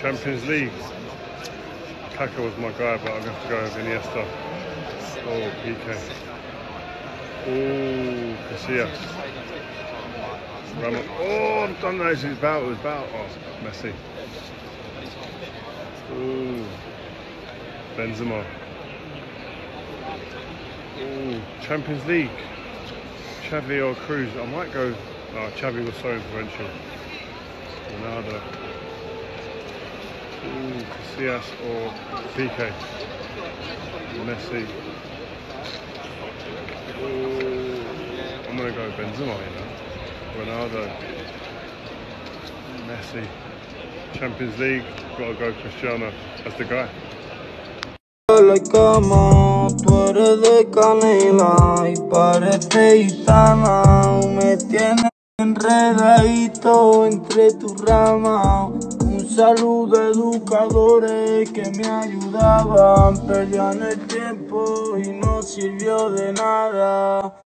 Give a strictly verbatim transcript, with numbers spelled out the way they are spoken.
Champions League. Kaka was my guy, but I'm going to have to go with Iniesta. Oh, P K. Oh, Casillas. Ramos. Oh, I don't know if it's about, it was about. Oh, Messi. Oh, Benzema. Oh, Champions League. Xavi or Cruz. I might go. Oh, Xavi was so influential. Ronaldo. Ooh, Casillas or P K. Messi. Ooh, I'm gonna go Benzema, you know. Ronaldo. Messi. Champions League. Gotta go Cristiano as the guy. La cama, tú eres de canela y parece gitana. Me tienes enredadito entre tus ramas. Un saludo a educadores que me ayudaban. Perdían el tiempo y no sirvió de nada.